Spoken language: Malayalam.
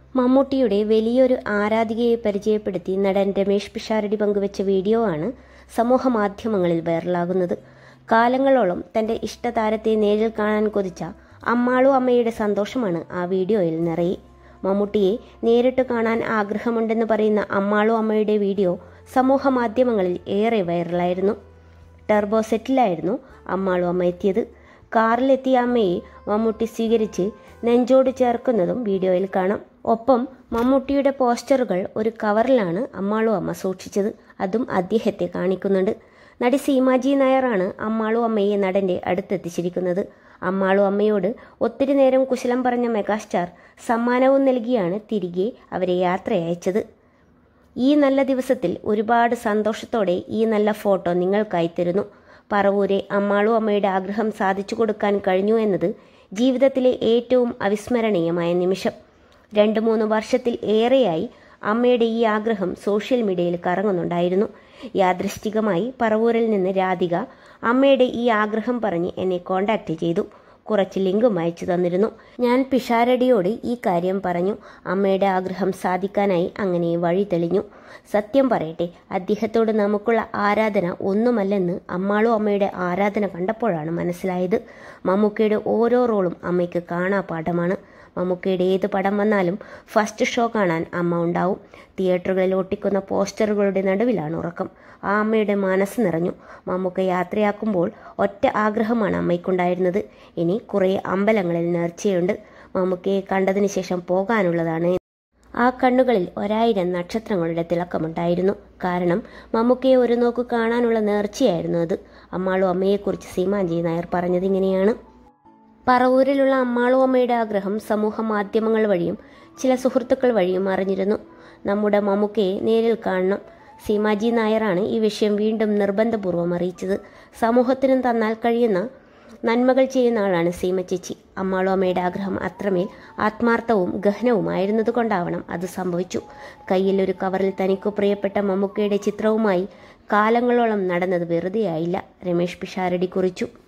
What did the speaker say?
മമ്മൂട്ടിയുടെ വലിയൊരു ആരാധികയെ പരിചയപ്പെടുത്തി നടൻ രമേഷ് പിഷാരടി പങ്കുവച്ച വീഡിയോ ആണ് സമൂഹമാധ്യമങ്ങളിൽ വൈറലാകുന്നത്. കാലങ്ങളോളം തന്റെ ഇഷ്ടതാരത്തെ നേരിൽ കാണാൻ കൊതിച്ച അമ്മാളു അമ്മയുടെ സന്തോഷമാണ് ആ വീഡിയോയിൽ നിറയെ. മമ്മൂട്ടിയെ നേരിട്ട് കാണാൻ ആഗ്രഹമുണ്ടെന്ന് പറയുന്ന അമ്മാളു അമ്മയുടെ വീഡിയോ സമൂഹമാധ്യമങ്ങളിൽ ഏറെ വൈറലായിരുന്നു. ടർബോ സെറ്റിലായിരുന്നു അമ്മാളു അമ്മ എത്തിയത്. കാറിലെത്തിയ അമ്മയെ മമ്മൂട്ടി സ്വീകരിച്ച് നെഞ്ചോട് ചേർക്കുന്നതും വീഡിയോയിൽ കാണാം. ഒപ്പം മമ്മൂട്ടിയുടെ പോസ്റ്ററുകൾ ഒരു കവറിലാണ് അമ്മാളു അമ്മ സൂക്ഷിച്ചത്. അതും അദ്ദേഹത്തെ കാണിക്കുന്നുണ്ട്. നടി സീമാജി നായരാണ് അമ്മാളു അമ്മയെ നടന്റെ അടുത്തെത്തിച്ചിരിക്കുന്നത്. അമ്മാളു അമ്മയോട് ഒത്തിരി നേരം കുശലം പറഞ്ഞ മെഗാസ്റ്റാർ സമ്മാനവും നൽകിയാണ് തിരികെ അവരെ യാത്രയച്ചത്. ഈ നല്ല ദിവസത്തിൽ ഒരുപാട് സന്തോഷത്തോടെ ഈ നല്ല ഫോട്ടോ നിങ്ങൾക്കായി തരുന്നു. പറവൂരെ അമ്മാളു അമ്മയുടെ ആഗ്രഹം സാധിച്ചു കൊടുക്കാൻ കഴിഞ്ഞു എന്നത് ജീവിതത്തിലെ ഏറ്റവും അവിസ്മരണീയമായ നിമിഷം. 2-3 വർഷത്തിൽ ഏറെയായി അമ്മയുടെ ഈ ആഗ്രഹം സോഷ്യൽ മീഡിയയിൽ കറങ്ങുന്നുണ്ടായിരുന്നു. യാദൃശ്ചികമായി പറവൂരിൽ നിന്ന് രാധിക അമ്മയുടെ ഈ ആഗ്രഹം പറഞ്ഞ് എന്നെ കോണ്ടാക്ട് ചെയ്തു. കുറച്ച് ലിങ്കും അയച്ചു തന്നിരുന്നു. ഞാൻ പിഷാരടിയോട് ഈ കാര്യം പറഞ്ഞു. അമ്മയുടെ ആഗ്രഹം സാധിക്കാനായി അങ്ങനെ വഴി തെളിഞ്ഞു. സത്യം പറയട്ടെ, അദ്ദേഹത്തോട് നമുക്കുള്ള ആരാധന ഒന്നുമല്ലെന്ന് അമ്മാളു അമ്മയുടെ ആരാധന കണ്ടപ്പോഴാണ് മനസ്സിലായത്. മമ്മൂക്കയുടെ ഓരോ റോളും അമ്മയ്ക്ക് കാണാപാഠമാണ്. മമ്മൂക്കയുടെ ഏത് പടം വന്നാലും ഫസ്റ്റ് ഷോ കാണാൻ അമ്മ ഉണ്ടാവും. തിയേറ്ററുകളിൽ ഒട്ടിക്കുന്ന പോസ്റ്ററുകളുടെ നടുവിലാണ് ഉറക്കം. ആ അമ്മയുടെ മനസ്സ് നിറഞ്ഞു. മമ്മൂക്ക യാത്രയാക്കുമ്പോൾ ഒറ്റ ആഗ്രഹമാണ് അമ്മയ്ക്കുണ്ടായിരുന്നത്. ഇനി കുറേ അമ്പലങ്ങളിൽ നേർച്ചയുണ്ട്. മമ്മൂക്കയെ കണ്ടതിന് ശേഷം പോകാനുള്ളതാണ്. ആ കണ്ണുകളിൽ 1000 നക്ഷത്രങ്ങളുടെ തിളക്കമുണ്ടായിരുന്നു. കാരണം മമ്മൂക്കയെ ഒരു നോക്ക് കാണാനുള്ള നേർച്ചയായിരുന്നു അത്. അമ്മാളു അമ്മയെക്കുറിച്ച് സീമാജി നായർ പറഞ്ഞത് ഇങ്ങനെയാണ്. പറവൂരിലുള്ള അമ്മാളു അമ്മയുടെ ആഗ്രഹം സമൂഹ മാധ്യമങ്ങൾ വഴിയും ചില സുഹൃത്തുക്കൾ വഴിയും അറിഞ്ഞിരുന്നു. നമ്മുടെ മമ്മൂക്കയെ നേരിൽ കാണണം. സീമാജി നായരാണ് ഈ വിഷയം വീണ്ടും നിർബന്ധപൂർവ്വം അറിയിച്ചത്. സമൂഹത്തിനും തന്നാൽ കഴിയുന്ന നന്മകൾ ചെയ്യുന്ന ആളാണ് സീമ ചേച്ചി. അമ്മാളു അമ്മയുടെ ആഗ്രഹം അത്രമേൽ ആത്മാർത്ഥവും ഗഹനവുമായിരുന്നത് കൊണ്ടാവണം അത് സംഭവിച്ചു. കയ്യിൽ ഒരു കവറിൽ തനിക്കു പ്രിയപ്പെട്ട മമ്മൂക്കയുടെ ചിത്രവുമായി കാലങ്ങളോളം നടന്നത് വെറുതെയായില്ല, രമേഷ് പിഷാരടി കുറിച്ചു.